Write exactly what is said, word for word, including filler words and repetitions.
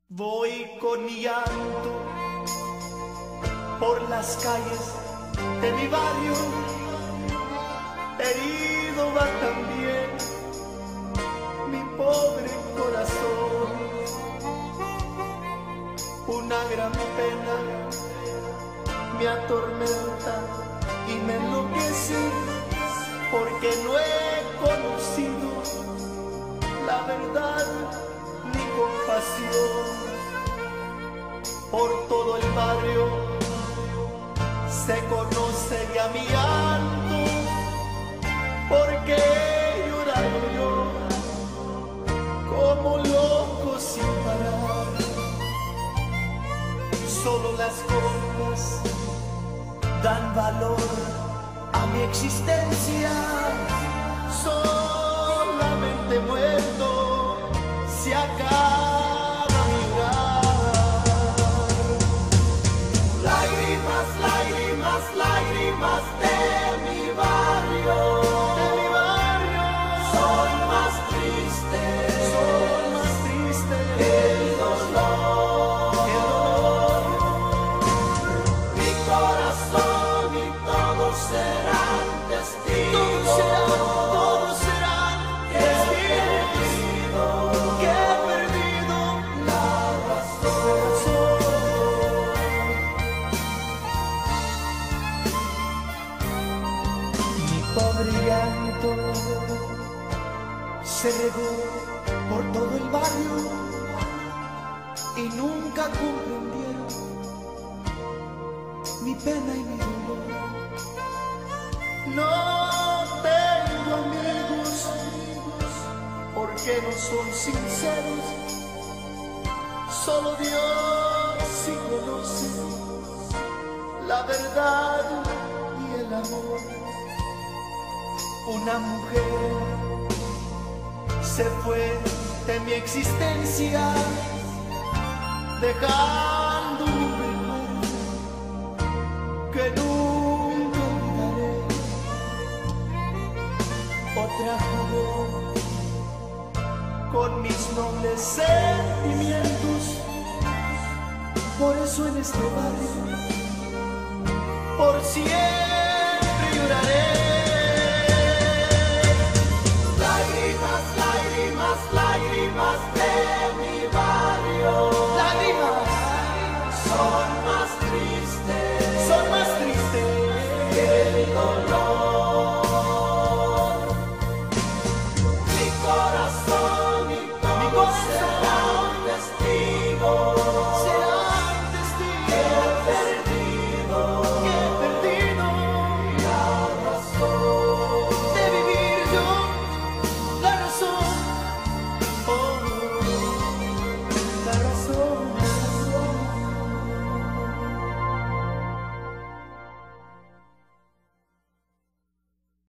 Voy con mi llanto por las calles de mi barrio, herido va también mi pobre corazón. Una gran pena me atormenta y me enloquece, porque no he conocido la verdad ni compasión. Por todo el barrio se conoce ya mi llanto, porque he llorado yo como loco sin parar. Solo las cosas dan valor a mi existencia, solamente muerto se acaba mi llorar. Lágrimas, lágrimas, lágrimas de mi barrio, de mi barrio, son más tristes, son más tristes que el dolor, que el dolor. Mi corazón y todos serán testigos, todos serán, todos serán testigos que he perdido la razón. Mi pobre llanto se regó por todo el barrio y nunca comprendieron mi pena y mi dolor. No tengo amigos porque no son sinceros, solo Dios sí conoce la verdad y el amor. Una mujer se fue de mi existencia, dejando un recuerdo que nunca olvidaré. Otra jugó con mis nobles sentimientos, por eso en este barrio por siempre